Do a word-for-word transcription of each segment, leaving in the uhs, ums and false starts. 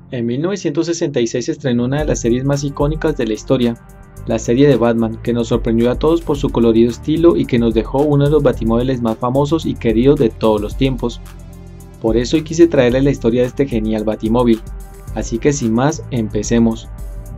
En mil novecientos sesenta y seis se estrenó una de las series más icónicas de la historia, la serie de Batman, que nos sorprendió a todos por su colorido estilo y que nos dejó uno de los batimóviles más famosos y queridos de todos los tiempos. Por eso hoy quise traerles la historia de este genial batimóvil, así que sin más, empecemos.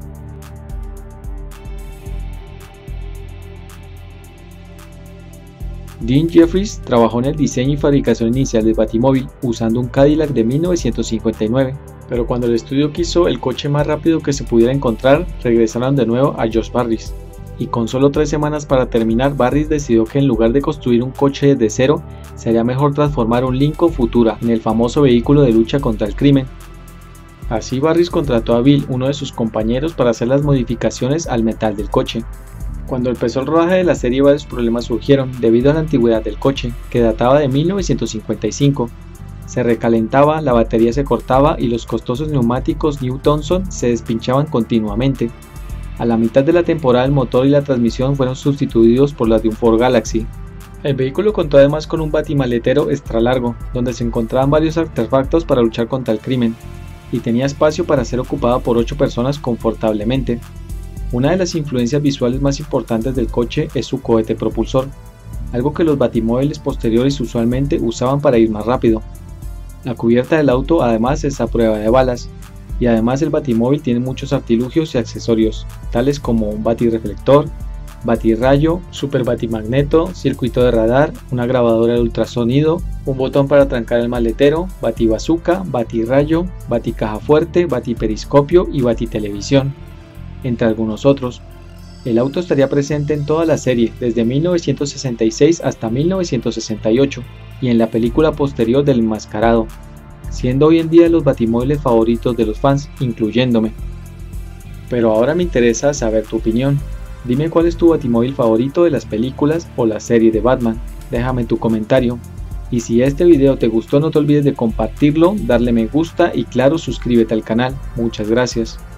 Dean Jeffries trabajó en el diseño y fabricación inicial del batimóvil usando un Cadillac de mil novecientos cincuenta y nueve, pero cuando el estudio quiso el coche más rápido que se pudiera encontrar, regresaron de nuevo a Josh Barris, y con solo tres semanas para terminar, Barris decidió que en lugar de construir un coche desde cero, sería mejor transformar un Lincoln Futura en el famoso vehículo de lucha contra el crimen. Así Barris contrató a Bill, uno de sus compañeros, para hacer las modificaciones al metal del coche. Cuando empezó el rodaje de la serie, varios problemas surgieron debido a la antigüedad del coche, que databa de mil novecientos cincuenta y cinco. Se recalentaba, la batería se cortaba y los costosos neumáticos New Thompson se despinchaban continuamente. A la mitad de la temporada el motor y la transmisión fueron sustituidos por las de un Ford Galaxy. El vehículo contó además con un batimaletero extra largo, donde se encontraban varios artefactos para luchar contra el crimen, y tenía espacio para ser ocupado por ocho personas confortablemente. Una de las influencias visuales más importantes del coche es su cohete propulsor, algo que los batimóviles posteriores usualmente usaban para ir más rápido. La cubierta del auto además es a prueba de balas, y además el batimóvil tiene muchos artilugios y accesorios, tales como un batirreflector, batirrayo, super batimagneto, circuito de radar, una grabadora de ultrasonido, un botón para trancar el maletero, batibazooka, batirrayo, baticaja fuerte, batiperiscopio y batitelevisión, entre algunos otros. El auto estaría presente en toda la serie desde mil novecientos sesenta y seis hasta mil novecientos sesenta y ocho y en la película posterior del Enmascarado, siendo hoy en día de los batimóviles favoritos de los fans, incluyéndome. Pero ahora me interesa saber tu opinión. Dime cuál es tu batimóvil favorito de las películas o la serie de Batman, déjame tu comentario. Y si este video te gustó, no te olvides de compartirlo, darle me gusta y claro, suscríbete al canal. Muchas gracias.